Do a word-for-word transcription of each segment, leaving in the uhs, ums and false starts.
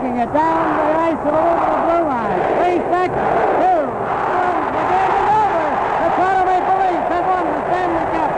walking it down the ice to the blue line. Three seconds, two, one, the game is over. The Toronto Maple Leafs have won the Stanley Cup.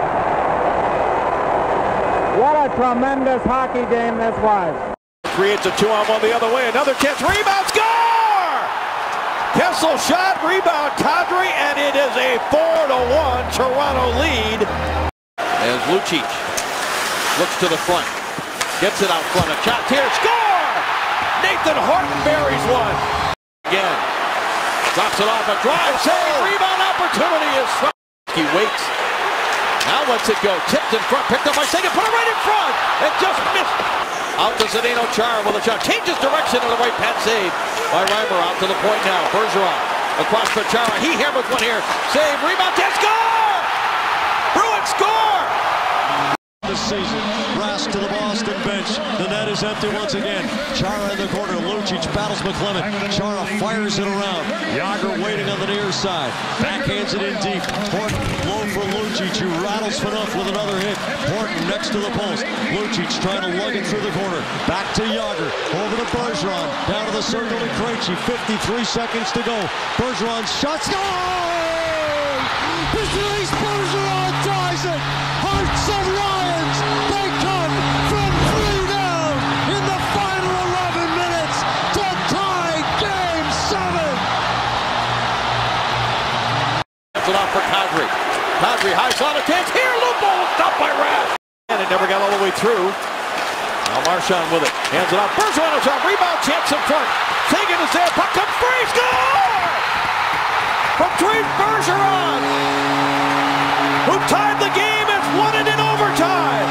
What a tremendous hockey game this was. Creates a two-on-one the other way. Another chance. Rebound. Score! Kessel shot. Rebound. Kadri. And it is a four to one Toronto lead. As Lucic looks to the front. Gets it out front. A shot here. Score! Nathan Horton buries one. Again. Drops it off a drive. Save. Rebound opportunity is struck. He waits. Now lets it go. Tipped in front. Picked up by Sagan. Put it right in front. And just missed. Out to Zdeno Chara with a shot. Changes direction to the right. Pad save by Reimer. Out to the point now. Bergeron across for Chara. He hammers one here. Save. Rebound. Yes, score! Bruins score! This season. Rask to the Boston bench. The net is empty once again. Chara in the corner. Lucic battles McClement. Chara fires it around. Yager waiting on the near side. Backhands it in deep. Horton low for Lucic, who rattles enough with another hit. Horton next to the post. Lucic trying to lug it through the corner. Back to Yager. Over to Bergeron. Down to the circle to Krejci. fifty-three seconds to go. Bergeron shot. Score! Patrice Bergeron ties it. Hearts of Lions. They come from three down in the final eleven minutes to tie game seven. That's it off for Kadri. Kadri high shot attempts here. Loophole stopped by Rask. And it never got all the way through. Now Marchand with it. Hands it off. Bergeron a shot. Rebound chance in front. Sagan is there. Puck comes free. Score! From Patrice Bergeron, who tied the game and won it in overtime.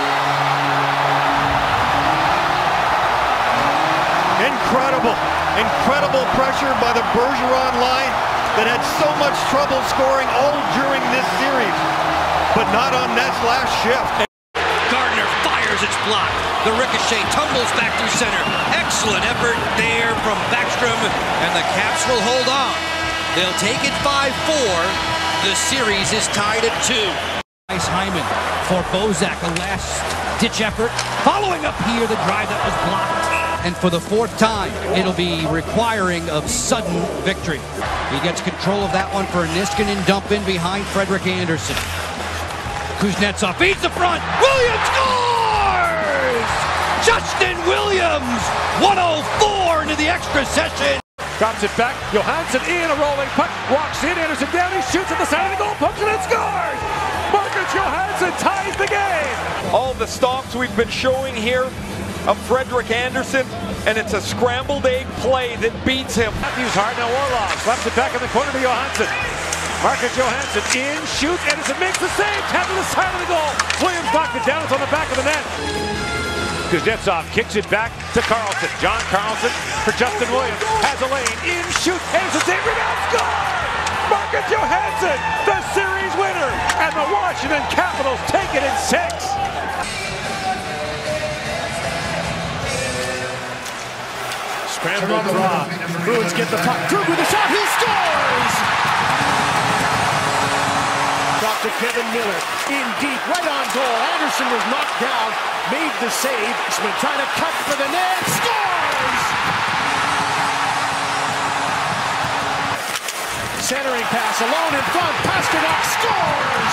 Incredible, incredible pressure by the Bergeron line that had so much trouble scoring all during this series, but not on that last shift. Gardner fires, it's blocked. The ricochet tumbles back through center. Excellent effort there from Backstrom, and the Caps will hold on. They'll take it five four. The series is tied at two. Nice Hyman for Bozak, a last-ditch effort. Following up here, the drive that was blocked. And for the fourth time, it'll be requiring of sudden victory. He gets control of that one for Niskanen, dump in behind Frederik Andersen. Kuznetsov feeds the front. Williams scores! Justin Williams, one oh four into the extra session. Drops it back. Johansson in, a rolling puck. Walks in. Anderson down. He shoots at the side of the goal. Pumps it and scores! Marcus Johansson ties the game. All the stops we've been showing here of Frederik Andersen, and it's a scrambled egg play that beats him. Matthews hard. Now Orlov slaps it back in the corner to Johansson. Marcus Johansson in, shoots. Anderson makes the save. Tap to the side of the goal. Williams knocked it down. It's on the back of the net. Kuznetsov kicks it back to Carlson. John Carlson for Justin Williams. Has a lane. In, shoots. Anderson save. Rebound. Score! Marcus Johansson, the series winner. And the Washington Capitals take it in six. Scramble draw. Bruins get the puck. Krug with a shot. He scores! Drop to Kevin Miller. In deep, right on goal. Anderson was knocked down. Made the save. Smith trying to cut for the net. Scores! Centering pass. Alone in front. Pasternak scores!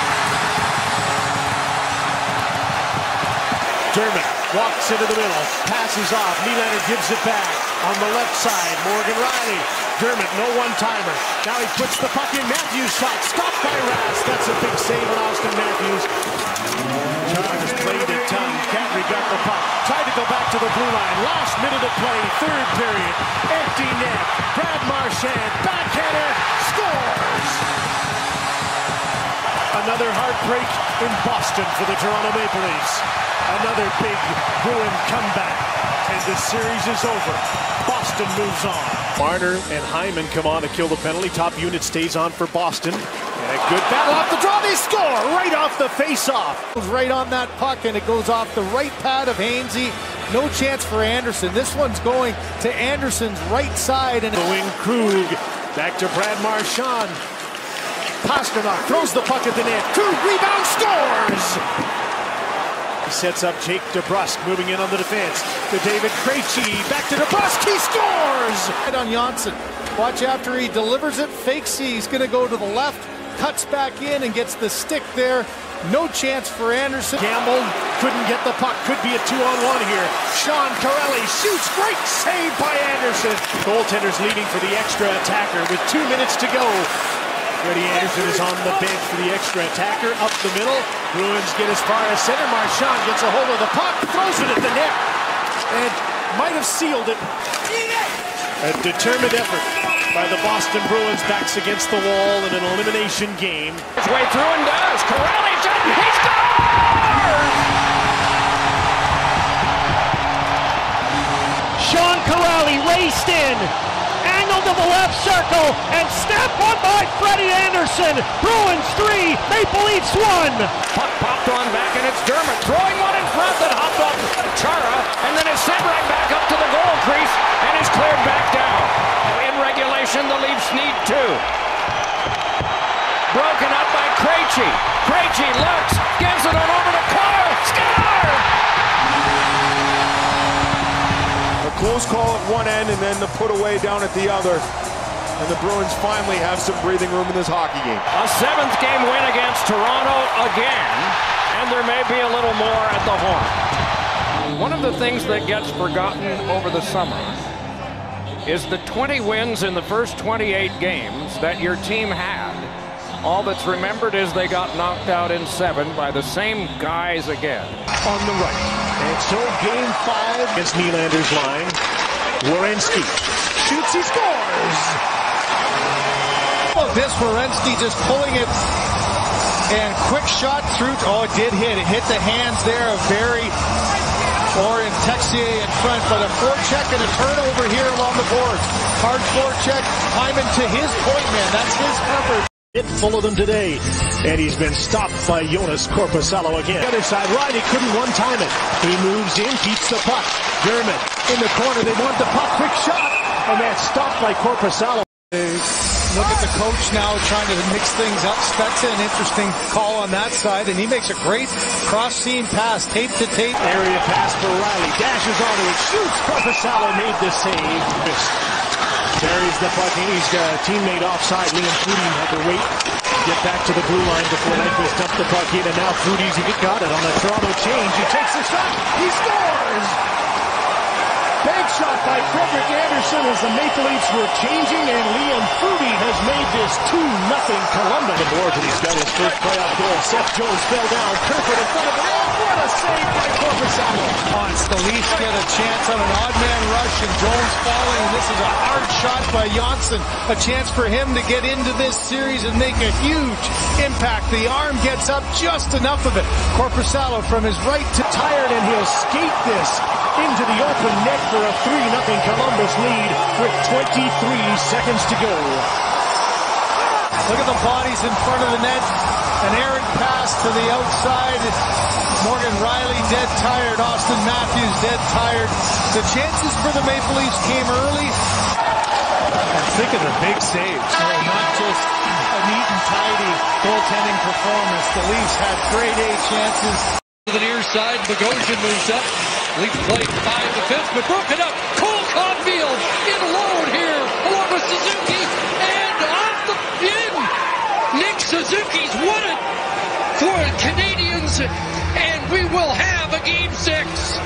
Dermott walks into the middle. Passes off. Nylander gives it back. On the left side, Morgan Riley. Dermott, no one-timer. Now he puts the puck in. Matthews shot. Stopped by Rask. That's a big save on Austin Matthews. Chargers played it tongue. Kadri got the puck. Tried to go back to the blue line. Last minute of play. Third period. Empty net. Brad Marchand. Backhander. Scores! Another heartbreak in Boston for the Toronto Maple Leafs. Another big Bruin comeback. And the series is over. Boston moves on. Marner and Hyman come on to kill the penalty. Top unit stays on for Boston. And a good battle off the draw. They score right off the face-off. Goes right on that puck, and it goes off the right pad of Hainsey. No chance for Anderson. This one's going to Anderson's right side. And the wing Krug. Back to Brad Marchand. Pasternak throws the puck at the net. Krug rebound, scores! He sets up Jake DeBrusk, moving in on the defense. To David Krejci, back to DeBrusk, he scores! Right on Janssen. Watch after he delivers it, fakes, he's going to go to the left, cuts back in and gets the stick there. No chance for Anderson. Campbell couldn't get the puck. Could be a two-on-one here. Sean Corelli shoots. Great save by Anderson. Goaltender's leading for the extra attacker with two minutes to go. Freddie Anderson is on the bench for the extra attacker. Up the middle. Bruins get as far as center. Marchand gets a hold of the puck. Throws it at the net. And might have sealed it. A determined effort by the Boston Bruins. Backs against the wall in an elimination game. His way through and does. Corelli shot. He scores! Sean Corelli raced in, angled to the left circle, and snapped one by Freddie Anderson. Bruins three, Maple Leafs one. Puck popped on back, and it's Dermott throwing one in front that hopped off Chara, and then is sent right back up to the goal crease and is cleared back down. In regulation, the Leafs need two. Broken up by Krejci. Krejci looks, gives it on over to Cole. Score! A close call at one end and then the put away down at the other. And the Bruins finally have some breathing room in this hockey game. A seventh game win against Toronto again, and there may be a little more at the Horn. One of the things that gets forgotten over the summer is the twenty wins in the first twenty-eight games that your team had. All that's remembered is they got knocked out in seven by the same guys again. On the right. And so game five against Nylander's line. Werenski shoots, he scores! Oh, this Werenski just pulling it. And quick shot through. Oh, it did hit. It hit the hands there of Barry. Or in Texier in front, but a forecheck and a turnover here along the boards. Hard forecheck, Hyman to his point man. That's his cover. Hit full of them today, and he's been stopped by Jonas Korpisalo again. The other side, Riley couldn't one-time it. He moves in, keeps the puck. Dermott in the corner, they want the puck, quick shot, and that's stopped by Korpisalo. Look at the coach now trying to mix things up. Spezza, an interesting call on that side, and he makes a great cross-seam pass, tape to tape. Area pass for Riley, dashes onto it, shoots. Korpisalo made the save. Carries the puck in. He's got a teammate offside. Liam Foudy had to wait, get back to the blue line before Nyquist dumped the puck in, and now Foudy's he got it on the Toronto change. He takes the shot. He scores! Big shot by Frederik Andersen as the Maple Leafs were changing, and Liam Foudy has made this two nothing Columbus. The boards, and he's got his first playoff goal. Seth Jones fell down. Kerfoot in front of it. Oh, what a save by Korpisalo! Once the Leafs get a chance on an odd man rush, and Jones falling. This is a hard shot by Janssen. A chance for him to get into this series and make a huge impact. The arm gets up just enough of it. Korpisalo from his right to tired, and he'll skate this into the open net for a three nothing Columbus lead with twenty-three seconds to go. Look at the bodies in front of the net. An errant pass to the outside. Morgan Riley dead tired. Austin Matthews dead tired. The chances for the Maple Leafs came early. And think of the big saves. Oh, not just a neat and tidy goaltending performance. The Leafs had grade A chances. To the near side, Bogosian moves up. Leafs play five to fifth, but broken up. Cole Caulfield in alone here, along with Suzuki, and off the in. Nick Suzuki's won it for the Canadians, and we will have a game six.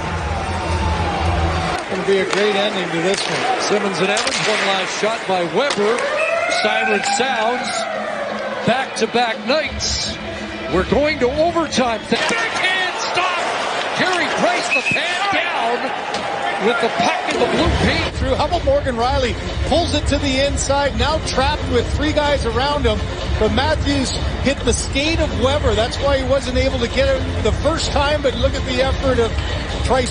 Going to be a great ending to this one. Simmons and Evans, one last shot by Weber. Siren sounds. Back-to-back nights. We're going to overtime. Backhand stop. Carey Price the pad down with the puck in the blue paint. Through. How about Morgan Riley pulls it to the inside, now trapped with three guys around him. But Matthews hit the skate of Weber. That's why he wasn't able to get it the first time, but look at the effort of Price.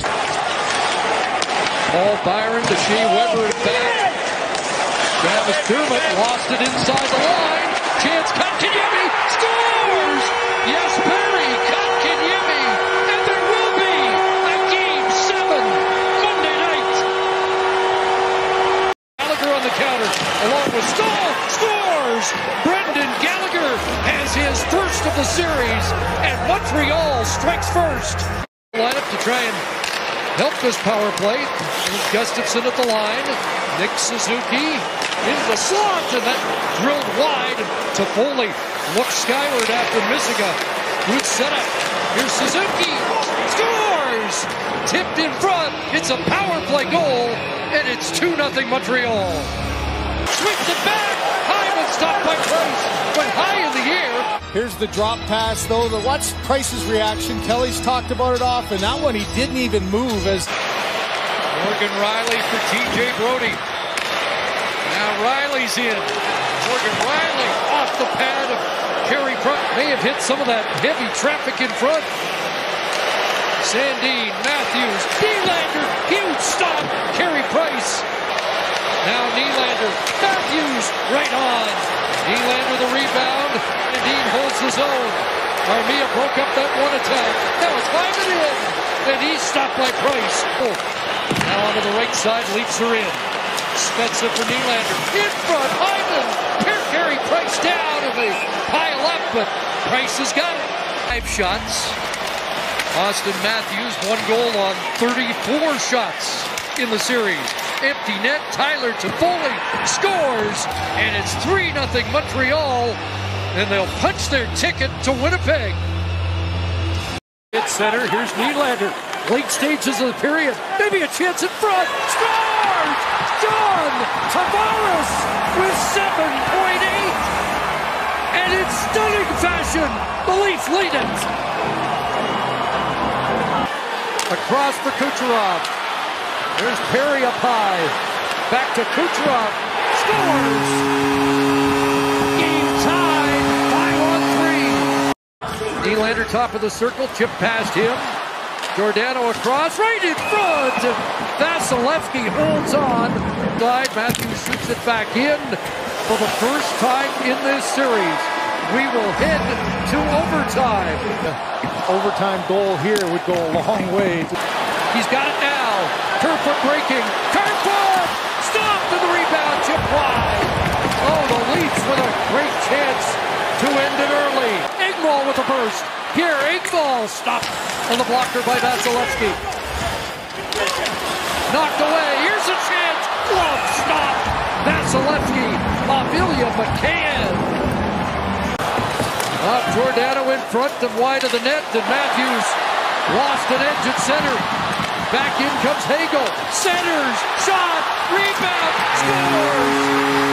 Paul Byron to Shea Weber back. Travis Dermott lost it inside the line. Chance Kotkaniemi scores! Yes, Perry, Kotkaniemi, and there will be a game seven Monday night. Gallagher on the counter, along with Stahl, scores! Brendan Gallagher has his first of the series, and Montreal strikes first. Lineup to try and help this power play. Gustafson at the line. Nick Suzuki into the slot, and that drilled wide to Foley. Looks skyward after missing a good setup. Here's Suzuki. Scores! Tipped in front. It's a power play goal, and it's two nothing Montreal. Sweeps it back. Hyman stopped by Price. Went high in the air. Here's the drop pass, though. The watch Price's reaction. Kelly's talked about it often. That one he didn't even move as Morgan Riley for T J Brody. Now Riley's in. Morgan Riley off the pad of Carey Price. May have hit some of that heavy traffic in front. Sandine, Matthews, Nylander, huge stop. Carey Price. Now Nylander, Matthews, right on. Nylander the rebound. Sandine holds his own. Armia broke up that one attack. Now it's Hyman in. And he's stopped by Price. Oh. Now onto the right side, leaps her in. Spezza for Nylander. In front, Hyman. Carey Price down, and they pile up, but Price has got it. Five shots. Austin Matthews, one goal on thirty-four shots in the series. Empty net, Tyler Toffoli scores, and it's three nothing Montreal, and they'll punch their ticket to Winnipeg. At center, here's Nylander. Late stages of the period, maybe a chance in front. Scores! John Tavares with seven point eight, and in stunning fashion, the Leafs lead it. Across for Kucherov. There's Perry up high. Back to Kucherov. Scores! Game tied, five on three. Nylander top of the circle, chip past him. Giordano across, right in front. Vasilevsky holds on. Slide, Matthews shoots it back in for the first time in this series. We will head to overtime. overtime goal here would go a long way. He's got it now. Kerfoot breaking. Kerfoot! Stopped in the rebound, chip wide. Oh, the Leafs with a great chance to end it early. Engvall with a burst. Here, Engvall stopped on the blocker by Vasilevsky. Knocked away. Here's a chance. Glove stop. Vasilevsky. Amelia McCann. Up Giordano in front and wide of the net, and Matthews lost an edge at center. Back in comes Hagel. Centers. Shot. Rebound. Scores.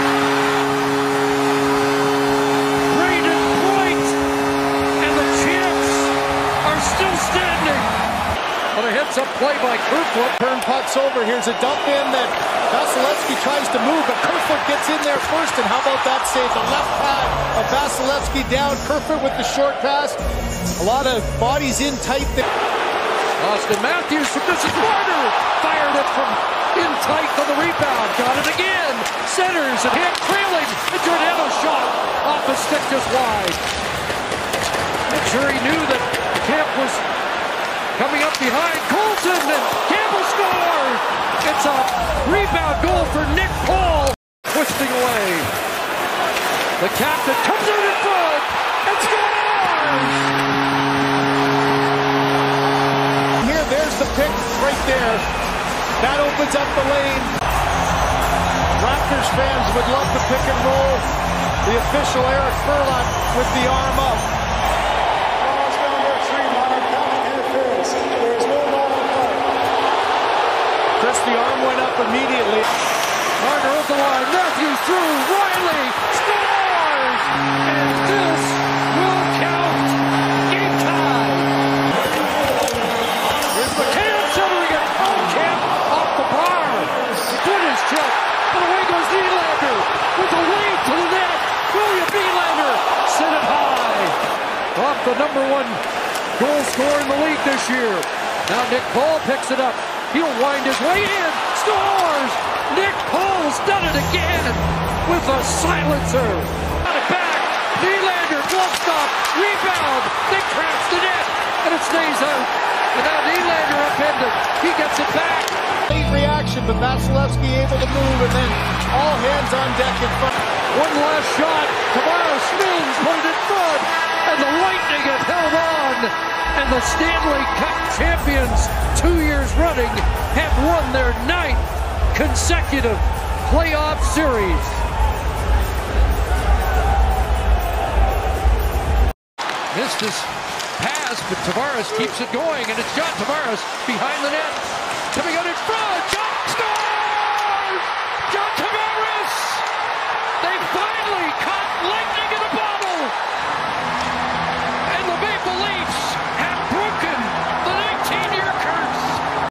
Up play by Kerfoot. Turn pucks over. Here's a dump in that Vasilevsky tries to move, but Kerfoot gets in there first. And how about that save? The left pad of Vasilevsky down. Kerfoot with the short pass. A lot of bodies in tight there. Austin Matthews from this corner. Fired it from in tight on the rebound. Got it again. Centers and hand trailing. The Giordano shot off a stick just wide. I'm sure he knew that Camp was coming up behind Colton, and Campbell scores! It's a rebound goal for Nick Paul. Twisting away. The captain comes out in front and scores! Here, there's the pick right there. That opens up the lane. Raptors fans would love to pick and roll. The official Eric Furlan with the arm up. The arm went up immediately. Marner at the line. Matthews through. Riley scores! And this will count. Game tie. Here's McCann centering it. Oh, Camp off the bar. Good as check. But away goes Nylander with a wave to the net. William Nylander set it high. Off the number one goal scorer in the league this year. Now Nick Paul picks it up. He'll wind his way in. Scores! Nick Paul's done it again with a silencer. Got it back. Nylander, glove stop, rebound. They crash the net, and it stays out. And now Nylander upended. He gets it back. Late reaction, but Vasilevsky able to move, and then all hands on deck in front. One last shot. Tavares spins, put it in front. and the Lightning have held on, and the Stanley Cup champions, two years running, have won their ninth consecutive playoff series. Missed his pass, but Tavares keeps it going, and it's John Tavares behind the net.